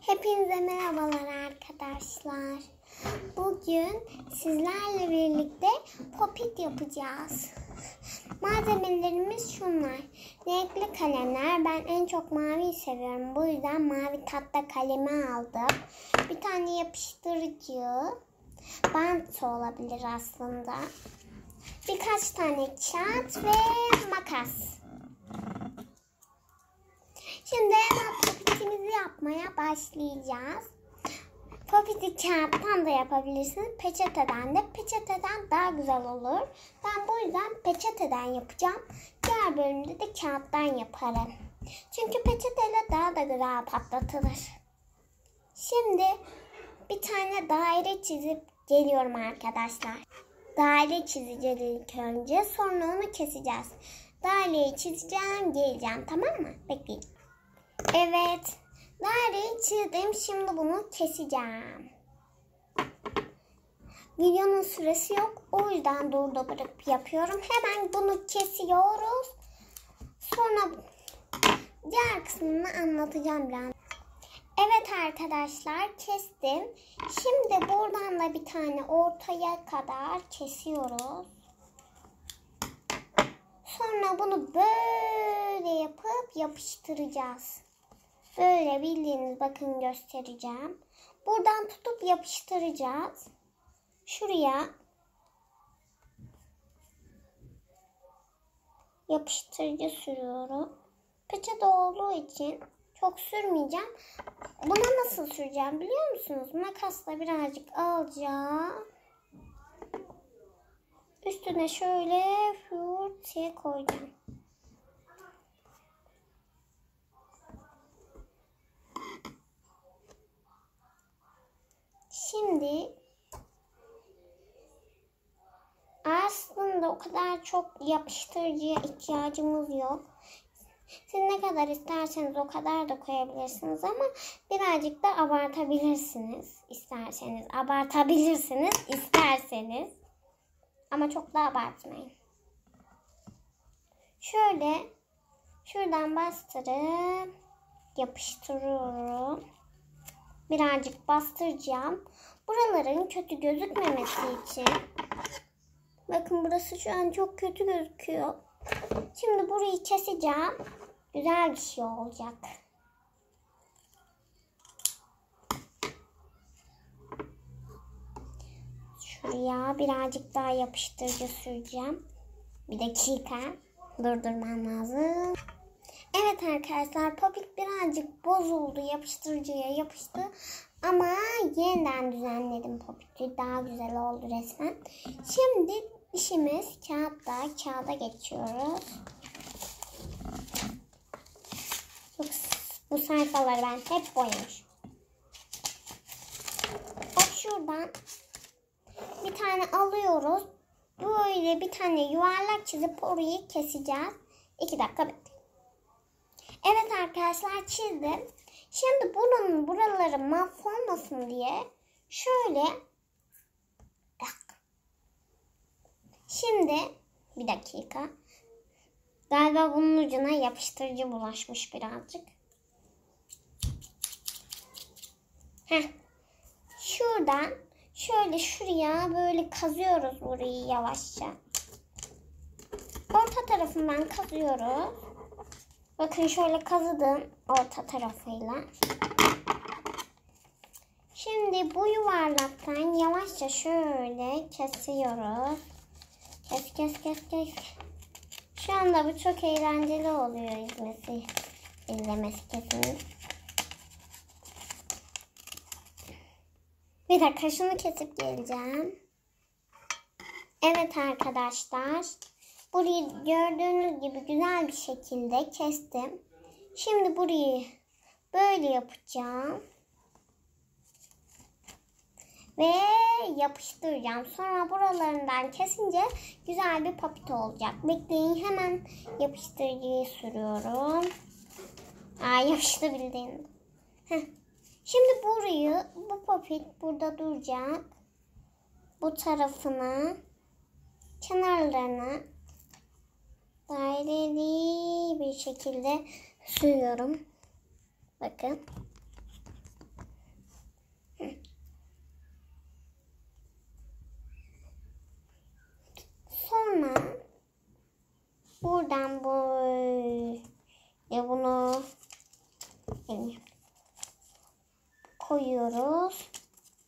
Hepinize merhabalar arkadaşlar. Bugün sizlerle birlikte popit yapacağız. Malzemelerimiz şunlar. Renkli kalemler. Ben en çok maviyi seviyorum. Bu yüzden mavi tahta kalemi aldım. Bir tane yapıştırıcı. Bant olabilir aslında. Birkaç tane kağıt ve makas. Şimdi hemen popitimizi yapmaya başlayacağız. Popiti kağıttan da yapabilirsiniz. Peçeteden de. Peçeteden daha güzel olur. Ben bu yüzden peçeteden yapacağım. Diğer bölümde de kağıttan yaparım. Çünkü peçeteyle daha da güzel patlatılır. Şimdi bir tane daire çizip geliyorum arkadaşlar. Daire çizeceğiz ilk önce. Sonra onu keseceğiz. Daireyi çizeceğim, geleceğim. Tamam mı? Bekleyin. Evet. Daireyi çizdim. Şimdi bunu keseceğim. Videonun süresi yok. O yüzden durdurup yapıyorum. Hemen bunu kesiyoruz. Sonra diğer kısmını anlatacağım biraz. Evet arkadaşlar, kestim. Şimdi buradan da bir tane ortaya kadar kesiyoruz. Sonra bunu böyle yapıp yapıştıracağız. Böyle bildiğiniz, bakın göstereceğim. Buradan tutup yapıştıracağız. Şuraya yapıştırıcı sürüyorum. Peçete olduğu için çok sürmeyeceğim. Buna nasıl süreceğim biliyor musunuz? Makasla birazcık alacağım. Üstüne şöyle diye koyacağım. Şimdi aslında o kadar çok yapıştırıcıya ihtiyacımız yok. Siz ne kadar isterseniz o kadar da koyabilirsiniz ama birazcık da abartabilirsiniz isterseniz. Abartabilirsiniz isterseniz. Ama çok da abartmayın. Şöyle şuradan bastırıp yapıştırıyorum. Birazcık bastıracağım. Buraların kötü gözükmemesi için. Bakın burası şu an çok kötü gözüküyor. Şimdi burayı keseceğim. Güzel bir şey olacak. Şuraya birazcık daha yapıştırıcı süreceğim. Bir dakika. Durdurmam lazım. Evet arkadaşlar, popit birazcık bozuldu. Yapıştırıcıya yapıştı. Ama yeniden düzenledim popiti. Daha güzel oldu resmen. Şimdi işimiz kağıtta. Kağıda geçiyoruz. Bu sayfaları ben hep boyamışım. Bak şuradan bir tane alıyoruz. Böyle bir tane yuvarlak çizip orayı keseceğiz. 2 dakika bekleyin. Evet arkadaşlar, çizdim. Şimdi buranın buraları mahvolmasın diye şöyle. Şimdi bir dakika. Galiba bunun ucuna yapıştırıcı bulaşmış birazcık. Şuradan şöyle şuraya böyle kazıyoruz burayı yavaşça. Orta tarafından kazıyoruz. Bakın şöyle kazıdım orta tarafıyla. Şimdi bu yuvarlaktan yavaşça şöyle kesiyoruz. Kes. Şu anda bu çok eğlenceli oluyor izlemesi kesin. Bir dakika, şunu kesip geleceğim. Evet arkadaşlar. Burayı gördüğünüz gibi güzel bir şekilde kestim. Şimdi burayı böyle yapacağım. Ve yapıştıracağım. Sonra buralarından kesince güzel bir popit olacak. Bekleyin, hemen yapıştırıcıyı sürüyorum. Yapıştı bildiğiniz. Şimdi bu popit burada duracak. Bu tarafına, kenarlarına daireli bir şekilde sürüyorum. Bakın. koyuyoruz.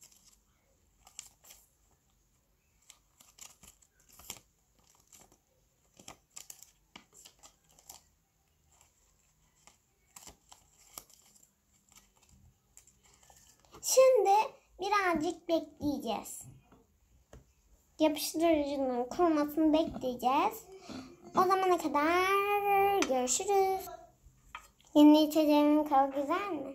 Şimdi birazcık bekleyeceğiz. Yapıştırıcının kurumasını bekleyeceğiz. O zamana kadar görüşürüz. Yeni içeceğimin çok güzel mi?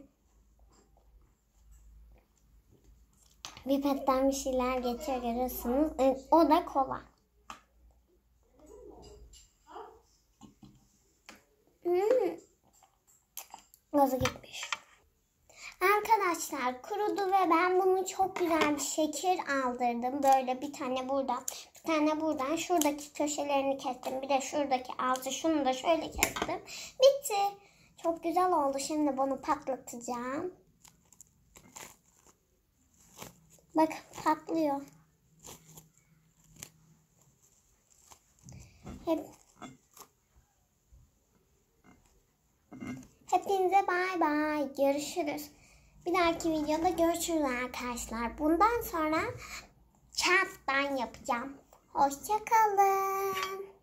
Pipetten bir şeyler geçiyor görüyorsunuz. O da kola. Gazı gitmiş. Arkadaşlar kurudu ve ben bunu çok güzel bir şekil aldırdım. Böyle bir tane buradan, bir tane buradan. Şuradaki köşelerini kestim. Bir de şuradaki altı, şunu da şöyle kestim. Bitti. Çok güzel oldu. Şimdi bunu patlatacağım. Bak patlıyor. Hepinize bay bay. Görüşürüz. Bir dahaki videoda görüşürüz arkadaşlar. Bundan sonra kağıttan yapacağım. Hoşça kalın.